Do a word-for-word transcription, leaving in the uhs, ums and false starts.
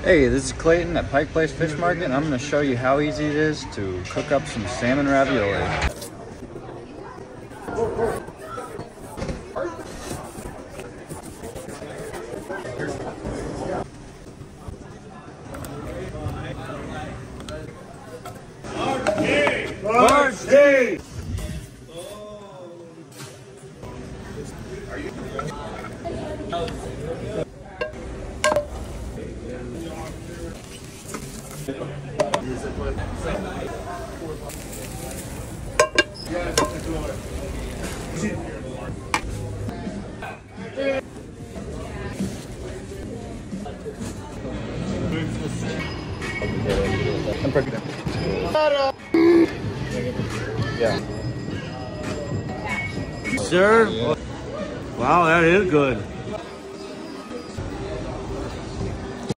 Hey, this is Clayton at Pike Place Fish Market, and I'm going to show you how easy it is to cook up some salmon ravioli. Party! I'm pregnant. Yeah. Sir? Wow, that is good.